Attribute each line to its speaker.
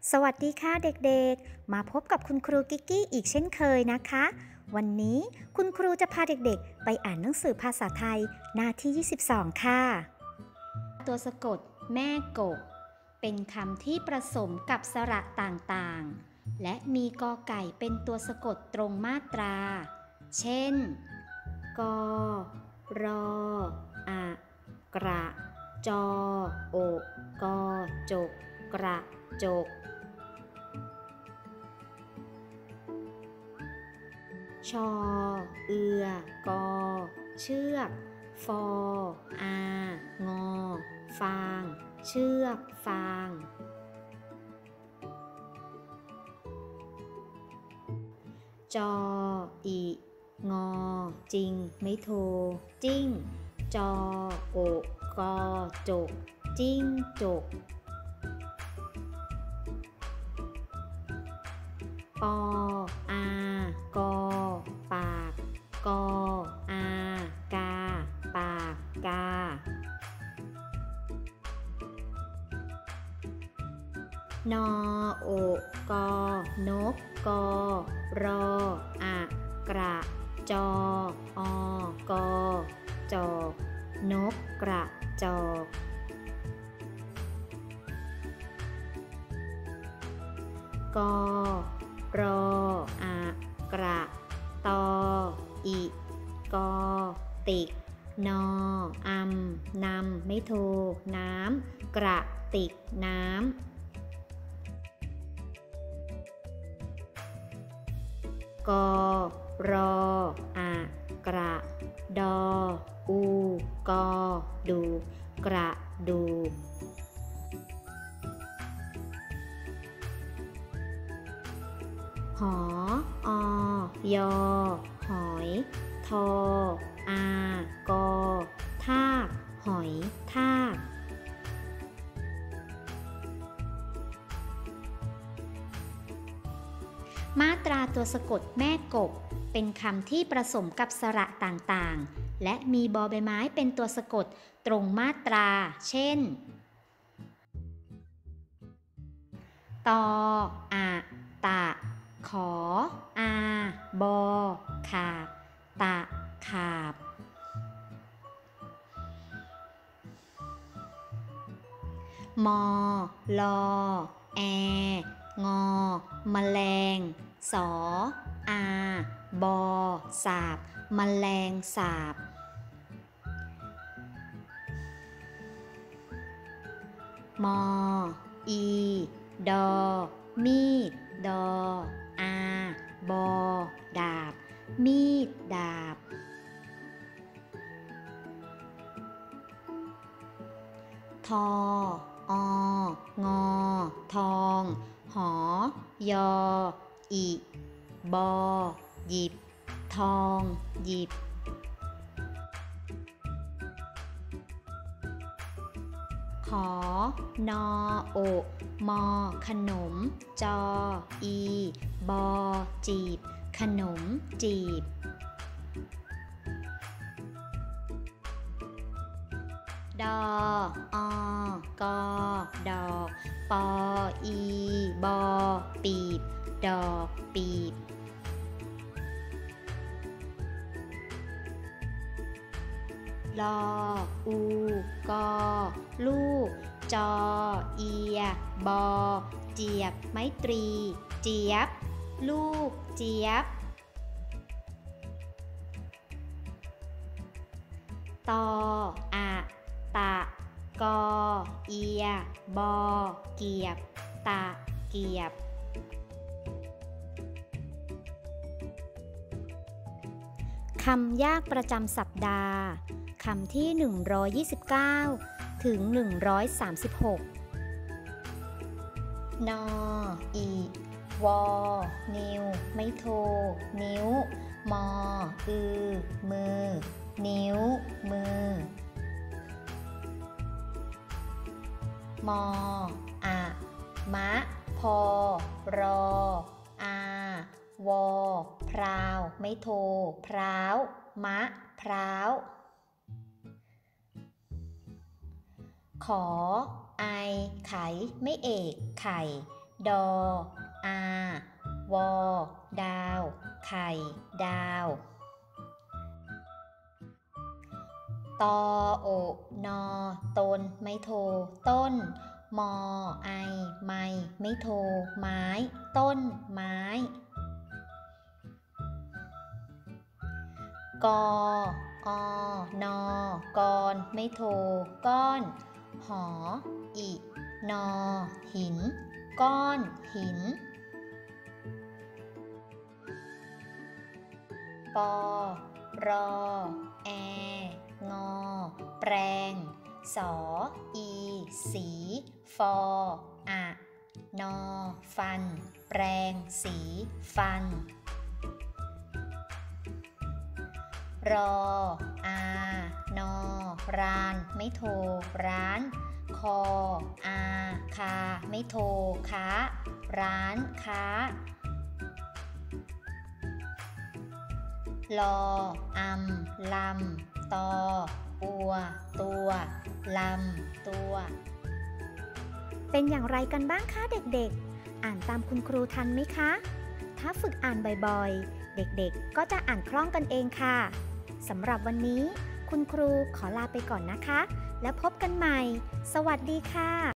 Speaker 1: สวัสดีค่ะเด็กๆ มาพบกับคุณครูกิ๊กกี้อีกเช่นเคยนะคะ วันนี้คุณครูจะพาเด็กๆไปอ่านหนังสือภาษาไทยหน้าที่ 22 ค่ะ ตัวสะกดแม่กบเป็นคำที่ผสมกับสระต่างๆ และมีกอไก่เป็นตัวสะกดตรงมาตรา เช่น กรอะกระจออกจกกระจกชเอือกอเชือกฟอางอฟางเชือกฟางจออีงอจริงไม่โทจิ้งจอโอกกอจกจิ้งจกปอากอปากกออากาปากกานอโอกอนกกอรออะกระจออกอจอกนกกระจอกกอรออะกระตออิกอติกนอนำไม่โทน้ำกระติกน้ำกรออะกระดอูกอดูกระดูหอยอหอยทอากอทากหอยทากมาตราตัวสะกดแม่กบเป็นคำที่ผสมกับสระต่างๆและมีบอใบไม้เป็นตัวสะกดตรงมาตราเช่นตออะตะขออาบอขาบตะขาบมอลอแองอแมลงสออาบอสาบแมลงสาบมออีดอมีดดออาบอดาบมีดดาบทองอทองหอยออิบอหยิบทองหยิบขอนอโอมอขนมจออีบอจีบขนมจีบดอกอดอกปออีบอปีบดอกปีบลออูกอลูกจอเอียบอเจียบไม้ตรีเจี๊ยบลูกเจี๊ยบตออะตะกอเอียบอเกียบตะเกียบคำยากประจำสัปดาห์คำที่129ถึง136นออีวอนิ้วไม่โทนิ้วมออือมือนิ้วมือมออะมะพอรออาวอพราวไม่โทพร้าวมะพร้าวขอไอไขไม่เอกไข่ดออาวอดาวไข่ดาวตอโอนอตนไม่โทต้นมอไอไม่โทไม้ต้นไม้กออนอกรไม่โทก้อนหออินอหินก้อนหินปอรอแองอแปรงสออีสีฟออะนอฟันแปรงสีฟันรออานอรานไม่โทร้านคออาคาไม่โทค้าร้านค้าลออำลำตอปัวตัวลำตัวเป็นอย่างไรกันบ้างคะเด็กๆอ่านตามคุณครูทันไหมคะถ้าฝึกอ่านบ่อยๆเด็กๆก็จะอ่านคล่องกันเองค่ะสำหรับวันนี้คุณครูขอลาไปก่อนนะคะแล้วพบกันใหม่สวัสดีค่ะ